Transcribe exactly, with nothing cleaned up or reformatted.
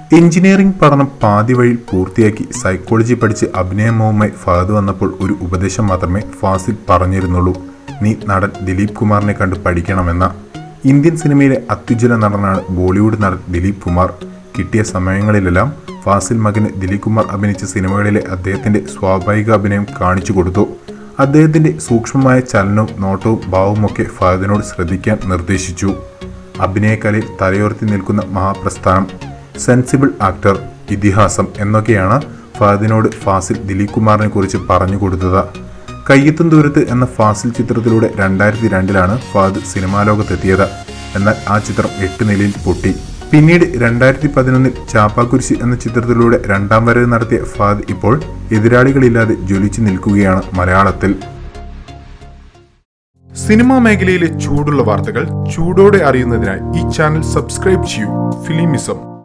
Engineering പഠനം പാതി വഴി പൂർത്തിയാക്കി സൈക്കോളജി പഠിച്ച് അഭിനയമവുമായി ഫഹദ് വന്നപ്പോൾ ഒരു ഉപദേശം മാത്രമേ ഫാസിൽ പറഞ്ഞിരുന്നുള്ളൂ. നീ നടൻ ദിലീപ് കുമാറിനെ കണ്ട് പഠിക്കണമെന്ന. ഇന്ത്യൻ സിനിമയിലെ അത്യുജ്വല നടനാണ് ബോളിവുഡ് നടൻ ദിലീപ് കുമാർ. കിട്ടിയ സമയങ്ങളിലെല്ലാം ഫാസിൽ മകന് ദിലീപ് കുമാർ അഭിനയിച്ച സിനിമകളിലെ അദ്ദേഹത്തിന്റെ സ്വാഭാവിക അഭിനയം കാണിച്ചു കൊടുത്തു. അദ്ദേഹത്തിന്റെ സൂക്ഷ്മമായ ചലനവും നോട്ടവും ഭാവവുമൊക്കെ ഫഹദിനോട് ശ്രദ്ധിക്കാൻ നിർദ്ദേശിച്ചു. അഭിനയകലയിൽ തലയുയർത്തി നിൽക്കുന്ന മഹാപ്രസ്ഥാനം, സെൻസിബിൾ ആക്ടർ, ഇതിഹാസം എന്നൊക്കെയാണ് ഫഹദിനോട് ഫാസിൽ ദിലീപ് കുമാറിനെ കുറിച്ച് പറഞ്ഞു കൊടുത്തത്. കയ്യെത്തും ദൂരത്ത് എന്ന ഫാസിൽ ചിത്രത്തിലൂടെ രണ്ടായിരത്തി രണ്ടിലാണ് ഫഹദ് സിനിമാ ലോകത്തെത്തിയത്. എന്നാൽ ആ ചിത്രം എട്ട് നിലയിൽ പൊട്ടി. പിന്നീട് രണ്ടായിരത്തി പതിനൊന്നിൽ ചാപ്പാക്കുരിശി എന്ന ചിത്രത്തിലൂടെ രണ്ടാം വരവ് നടത്തിയ ഫഹദ് ഇപ്പോൾ എതിരാളികളില്ലാതെ ജ്വലിച്ചു നിൽക്കുകയാണ് മലയാളത്തിൽ. സിനിമാ മേഖലയിലെ ചൂടുള്ള വാർത്തകൾ ചൂടോടെ അറിയുന്നതിനായി ഈ ചാനൽ സബ്സ്ക്രൈബ് ചെയ്യൂ. ഫിലിമിസം.